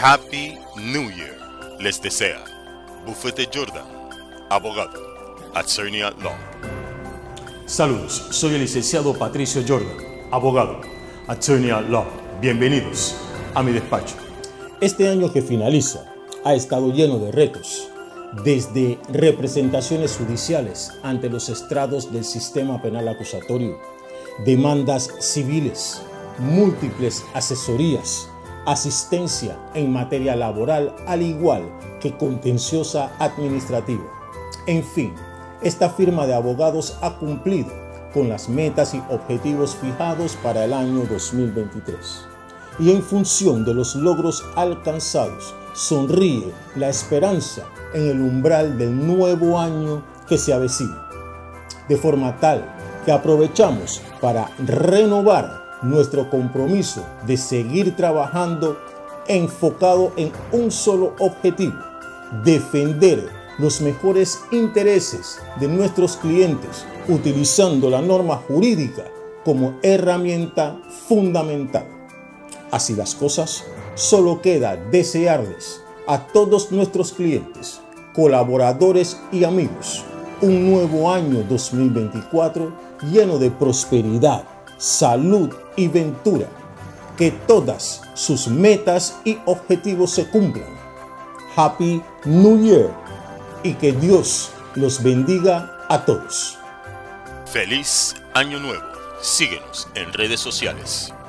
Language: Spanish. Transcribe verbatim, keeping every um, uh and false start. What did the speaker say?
Happy New Year. Les desea Bufete Jordan, abogado, Attorney at Law. Saludos, soy el licenciado Patricio Jordan, abogado, Attorney at Law. Bienvenidos a mi despacho. Este año que finaliza ha estado lleno de retos, desde representaciones judiciales ante los estrados del sistema penal acusatorio, demandas civiles, múltiples asesorías, asistencia en materia laboral, al igual que contenciosa administrativa. En fin, esta firma de abogados ha cumplido con las metas y objetivos fijados para el año dos mil veintitrés. Y en función de los logros alcanzados, sonríe la esperanza en el umbral del nuevo año que se avecina. De forma tal que aprovechamos para renovar nuestro compromiso de seguir trabajando enfocado en un solo objetivo: defender los mejores intereses de nuestros clientes, utilizando la norma jurídica como herramienta fundamental. Así las cosas, solo queda desearles a todos nuestros clientes, colaboradores y amigos un nuevo año dos mil veinticuatro lleno de prosperidad, salud y ventura. Que todas sus metas y objetivos se cumplan. Happy New Year y que Dios los bendiga a todos. Feliz Año Nuevo. Síguenos en redes sociales.